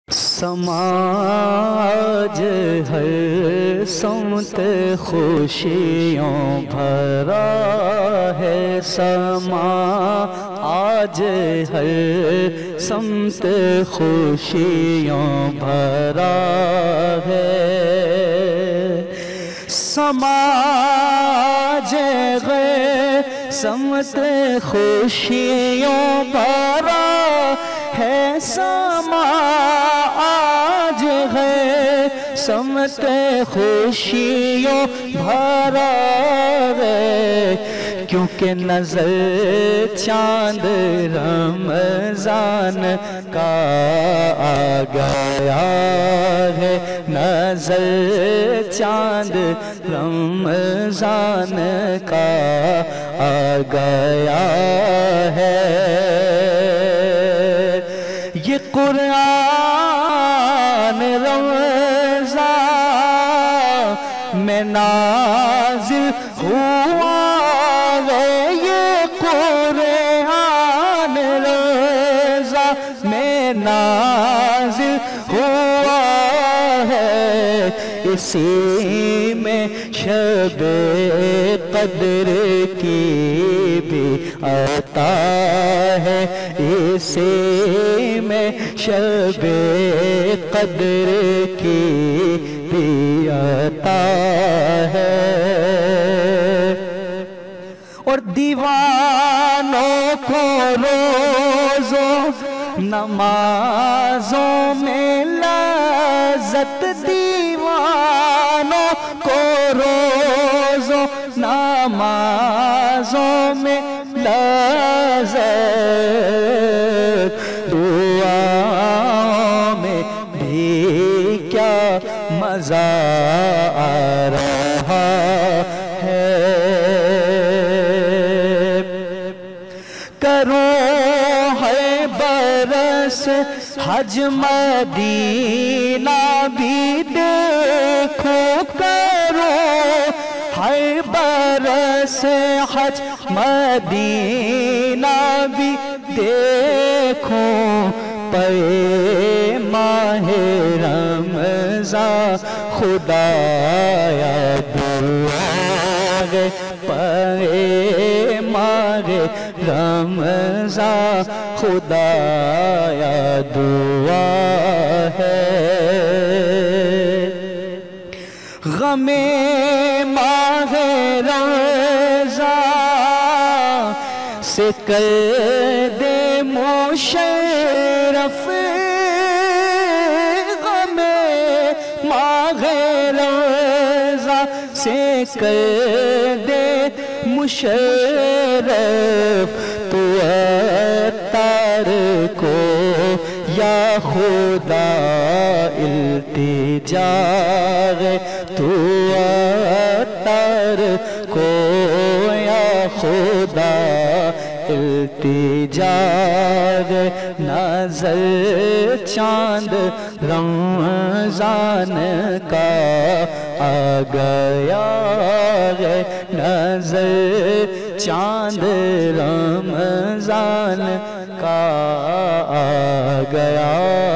سماج ہر سمت خوشیوں بھرا ہے، سماج ہر سمت خوشیوں بھرا ہے، سماج ہر سمت خوشیوں بھرا ہے، سماج ہے سمت خوشیوں بھرا ہے، کیونکہ نظر چاند رمضان کا آ گیا ہے، نظر چاند رمضان کا آ گیا ہے، یہ قرآن رمضان میں نازل ہوا ہے، یہ قرآن رمضان میں نازل ہوا ہے، اسی میں شب قدر کی بھی عطا ہے، اسی میں شب قدر کی بھی عطا ہے، اور دیوانوں کو روزوں نمازوں میں لذت، دیوانوں کو روزوں نمازوں میں لذت، دعاؤں میں بھی کیا مزہ آ رہا ہے، کرو ہے برس حج مدینہ بھی دیکھو، کرو ہے برس حج مدینہ بھی دیکھو، پے ماہ رمضان خدایا دعا ہے، پے ماہ رمضان خدایا دعا ہے، غم ماہ رمضان سے کر دے مشرف، غم ماہ رمضان سے کر دے مشرف، تو اتار کو یا خدا التجا ہے، تو اتار کو یا خدا التجا ہے، نظر چاند رمضان کا آ گیا ہے، نظر چاند رمضان کا آ گیا